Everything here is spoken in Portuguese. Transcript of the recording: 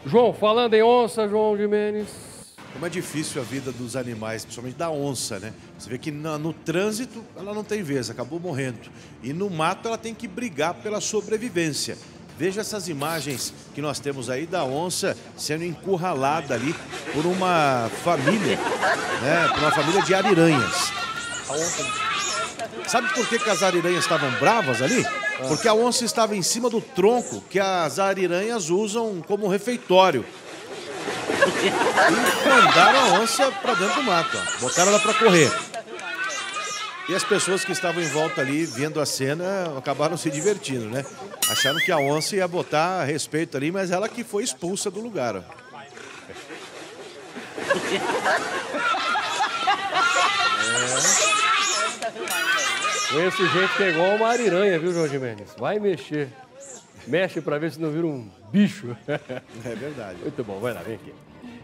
João, falando em onça, João Gimenez. Como é difícil a vida dos animais, principalmente da onça, né? Você vê que no trânsito ela não tem vez, acabou morrendo. E no mato ela tem que brigar pela sobrevivência. Veja essas imagens que nós temos aí da onça sendo encurralada ali por uma família, né? Por uma família de ariranhas. Sabe por que as ariranhas estavam bravas ali? Porque a onça estava em cima do tronco que as ariranhas usam como refeitório. E mandaram a onça para dentro do mato, ó. Botaram ela para correr. E as pessoas que estavam em volta ali, vendo a cena, acabaram se divertindo, né? Acharam que a onça ia botar respeito ali, mas ela que foi expulsa do lugar, ó. Esse jeito que é igual uma ariranha, viu, João Gimenez? Vai mexer. Mexe para ver se não vira um bicho. É verdade. Muito bom, vai lá, vem aqui.